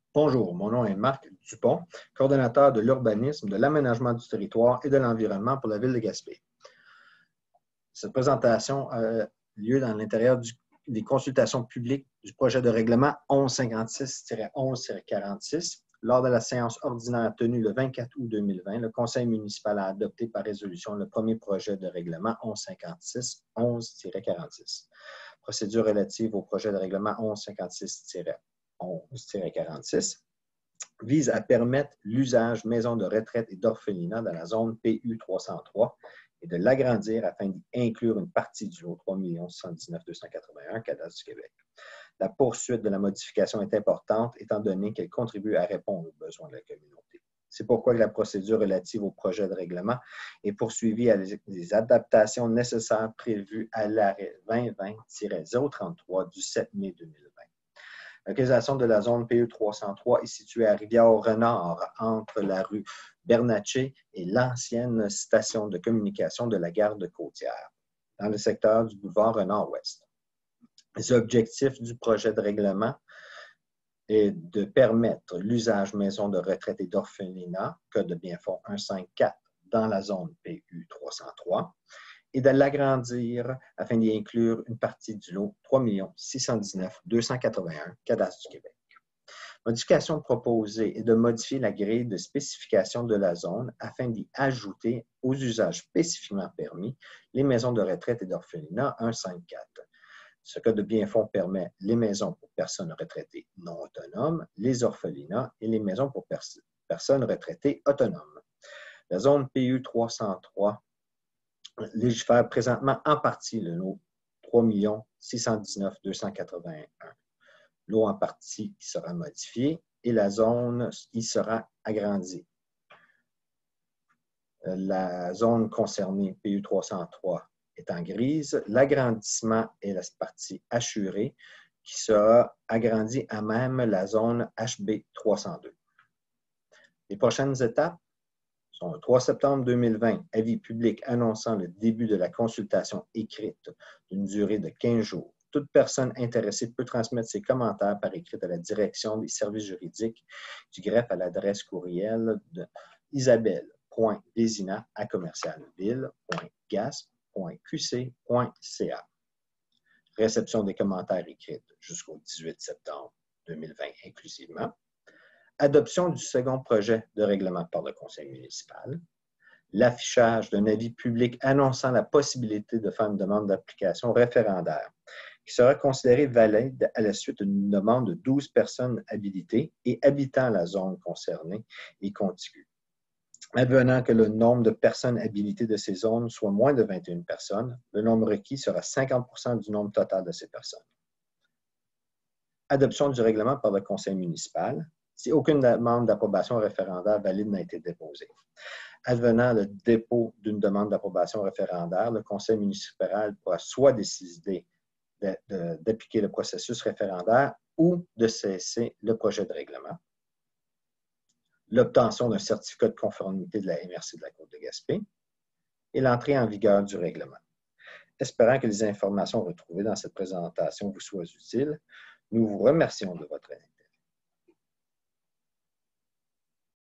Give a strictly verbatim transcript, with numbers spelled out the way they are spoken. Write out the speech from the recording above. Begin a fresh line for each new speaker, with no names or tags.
Bonjour, mon nom est Marc Dupont, coordonnateur de l'urbanisme, de l'aménagement du territoire et de l'environnement pour la ville de Gaspé. Cette présentation a lieu dans l'intérieur du, des consultations publiques du projet de règlement onze cinquante-six tiret onze tiret quarante-six. Lors de la séance ordinaire tenue le vingt-quatre août deux mille vingt, le conseil municipal a adopté par résolution le premier projet de règlement onze cinquante-six onze tiret quarante-six. Procédure relative au projet de règlement onze cinquante-six tiret onze tiret quarante-six vise à permettre l'usage maison de retraite et d'orphelinat dans la zone P U trois cent trois et de l'agrandir afin d'y inclure une partie du lot trois millions six cent dix-neuf mille deux cent quatre-vingt-un cadastre du Québec. La poursuite de la modification est importante étant donné qu'elle contribue à répondre aux besoins de la communauté. C'est pourquoi la procédure relative au projet de règlement est poursuivie à des adaptations nécessaires prévues à l'arrêt vingt vingt tiret zéro trente-trois du sept mai deux mille vingt. La localisation de la zone P U trois cent trois est située à Rivière-au-Renard, entre la rue Bernatchez et l'ancienne station de communication de la gare de Côtière, dans le secteur du boulevard Renard-Ouest. Les objectifs du projet de règlement est de permettre l'usage maison de retraite et d'orphelinat, code de bienfond un cent cinquante-quatre, dans la zone P U trois cent trois, et de l'agrandir afin d'y inclure une partie du lot trois millions six cent dix-neuf mille deux cent quatre-vingt-un cadastre du Québec. Modification proposée est de modifier la grille de spécification de la zone afin d'y ajouter aux usages spécifiquement permis les maisons de retraite et d'orphelinat un cent cinquante-quatre. Ce code de bienfond permet les maisons pour personnes retraitées non autonomes, les orphelinats et les maisons pour pers personnes retraitées autonomes. La zone P U trois cent trois légifère présentement en partie le lot trois millions six cent dix-neuf mille deux cent quatre-vingt-un. Lot en partie qui sera modifié et la zone y sera agrandie. La zone concernée, P U trois cent trois, est en grise. L'agrandissement est la partie assurée qui sera agrandie à même la zone H B trois cent deux. Les prochaines étapes sont le trois septembre deux mille vingt, avis public annonçant le début de la consultation écrite d'une durée de quinze jours. Toute personne intéressée peut transmettre ses commentaires par écrit à la direction des services juridiques du greffe à l'adresse courriel de isabelle point vézina à commercial ville point gasp point q c point c a. Réception des commentaires écrits jusqu'au dix-huit septembre deux mille vingt inclusivement. Adoption du second projet de règlement par le conseil municipal. L'affichage d'un avis public annonçant la possibilité de faire une demande d'application référendaire qui sera considérée valide à la suite d'une demande de douze personnes habilitées et habitant la zone concernée et contiguë. Advenant que le nombre de personnes habilitées de ces zones soit moins de vingt et une personnes, le nombre requis sera cinquante pour cent du nombre total de ces personnes. Adoption du règlement par le conseil municipal, si aucune demande d'approbation référendaire valide n'a été déposée. Advenant le dépôt d'une demande d'approbation référendaire, le conseil municipal pourra soit décider d'appliquer le processus référendaire ou de cesser le projet de règlement. L'obtention d'un certificat de conformité de la M R C de la Côte de Gaspé et l'entrée en vigueur du règlement. Espérant que les informations retrouvées dans cette présentation vous soient utiles, nous vous remercions de votre aide.